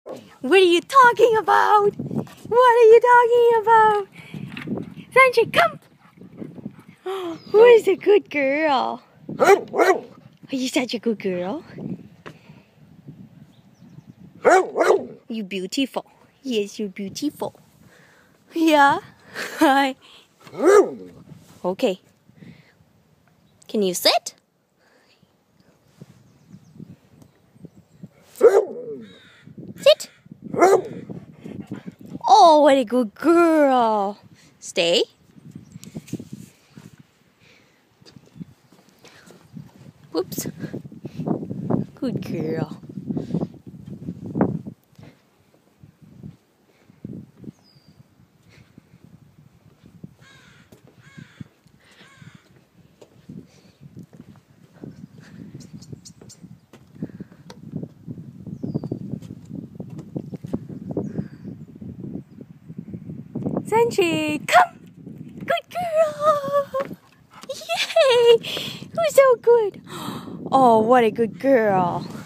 What are you talking about? What are you talking about? Sunshade, come! Who is a good girl? Are you such a good girl? You beautiful. Yes, you're beautiful. Yeah. Hi. Okay. Can you sit? Sit. Oh, what a good girl. Stay. Whoops. Good girl. Sunshade, come! Good girl! Yay! Who's so good? Oh, what a good girl.